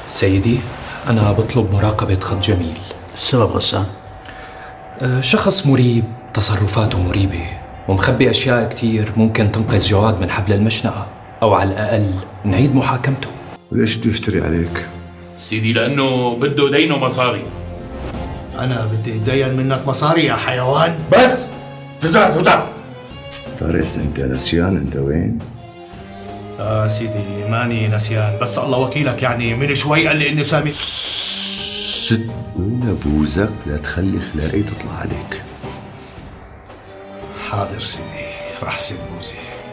سيدي، أنا بطلب مراقبة خط جميل. السبب غسان؟ شخص مريب، تصرفاته مريبة ومخبي أشياء كتير ممكن تنقذ جواد من حبل المشنقة، أو على الأقل نعيد محاكمته. وليش بده يفتري عليك؟ سيدي لأنه بده دينه مصاري. أنا بدي أتدين منك مصاري يا حيوان. بس تزعل هدى. فارس انت نسيان انت وين؟ سيدي ماني نسيان، بس الله وكيلك يعني من شوي قال لي إني سامي. سد قول بوزك لا تخلي خلاقي تطلع عليك. حاضر سيدي، رح سد بوزي.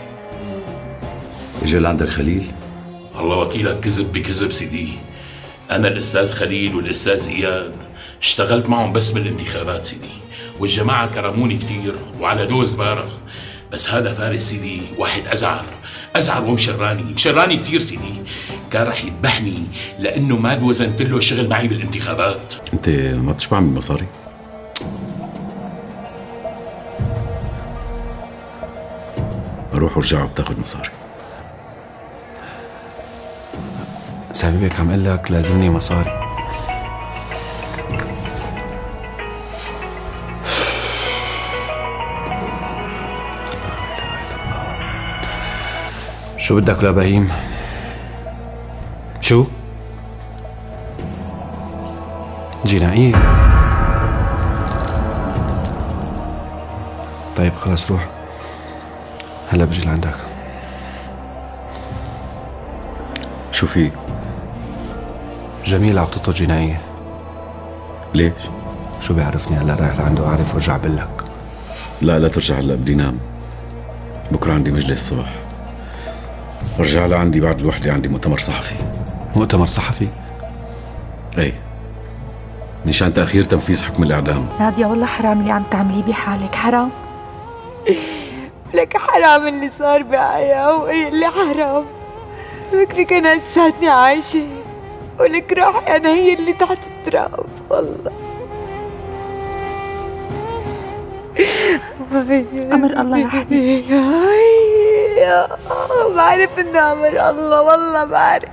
اجى لعندك خليل؟ الله وكيلك كذب بكذب سيدي. أنا الأستاذ خليل والأستاذ إياد اشتغلت معهم بس بالانتخابات سيدي، والجماعة كرموني كتير وعلى دوز بارة. بس هذا فارس سيدي واحد أزعر ومشراني كتير سيدي. كان رح يذبحني لأنه ما توزنت له شغل معي بالانتخابات. أنت ما بتشبع من المصاري؟ روح ورجع وبتاخذ مصاري. سببك عم قل لك لازمني مصاري. شو بدك لبهيم؟ شو؟ جنائية؟ طيب خلاص روح، هلا بجي لعندك. شو في؟ جميل عطته جنائية. ليش؟ شو بيعرفني هلا رايح لعنده، أعرف وارجع بقلك. لا ترجع هلا، بدي نام. بكره عندي مجلس الصبح. برجع لعندي بعد الوحدة، عندي مؤتمر صحفي. مؤتمر صحفي؟ ايه، مشان تأخير تنفيذ حكم الإعدام. نادية والله حرام اللي عم تعمليه بحالك، حرام. لك حرام اللي صار بعيا، وإيه اللي حرام. فكرك أنا لساتني عايشة، ولك روحي أنا هي اللي تحت التراب. والله أمر الله يا حبيبي. بعرف إنه أمر الله، والله بعرف.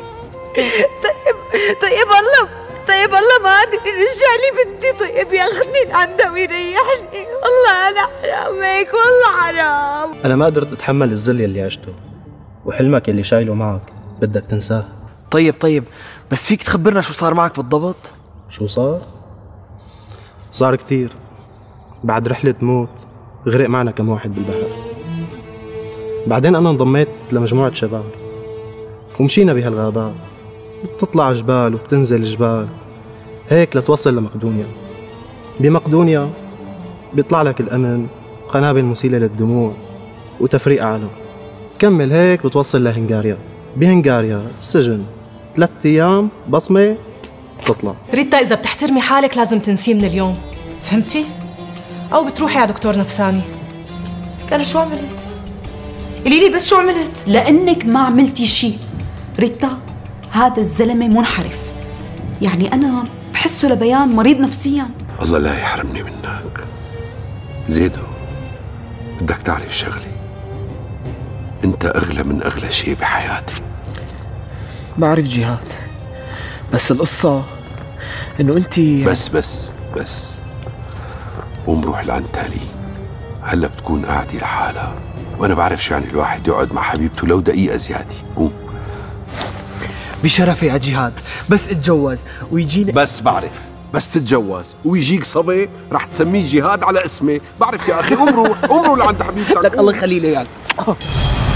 طيب الله ما عاد يرجع لي بنتي، طيب ياخذني لعنده ويريحني. والله أنا حرام هيك، والله حرام. أنا ما قدرت أتحمل الذل يلي عشته، وحلمك يلي شايله معك بدك تنساه. طيب بس فيك تخبرنا شو صار معك بالضبط؟ شو صار؟ صار كتير. بعد رحلة موت غرق معنا كم واحد بالبحر. بعدين أنا انضميت لمجموعة شباب ومشينا بهالغابات، بتطلع جبال وبتنزل جبال هيك لتوصل لمقدونيا. بمقدونيا بيطلع لك الأمن، قنابل مسيلة للدموع وتفريق عالم. تكمل هيك بتوصل لهنغاريا. بهنغاريا السجن 3 أيام بصمة تطلع. ريتا إذا بتحترمي حالك لازم تنسيه من اليوم، فهمتي؟ أو بتروحي على دكتور نفساني. أنا شو عملت؟ قولي لي بس شو عملت؟ لأنك ما عملتي شيء. ريتا هذا الزلمة منحرف، يعني أنا بحسه لبيان مريض نفسيا. الله لا يحرمني منك زيدو. بدك تعرف شغلي، انت اغلى من اغلى شيء بحياتي. بعرف جهاد، بس القصة انه انت بس قوم روح لعند تالين. هلا بتكون قاعدة لحالها، وانا بعرف شو يعني الواحد يقعد مع حبيبته لو دقيقة زيادة. قوم. بشرفي يا جهاد، بس اتجوز ويجيني. بس بعرف، بس تتجوز ويجيك صبي رح تسميه جهاد على اسمي. بعرف يا اخي. قوم روح لعند حبيبتك. لك الله يخلي لي اياك.